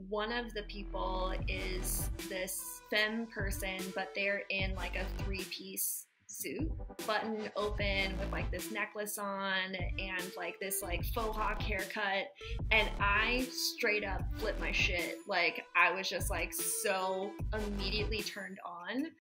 One of the people is this femme person, but they're in like a three-piece suit, button open with like this necklace on and like this like faux hawk haircut, and I straight up flipped my shit. Like I was just like so immediately turned on.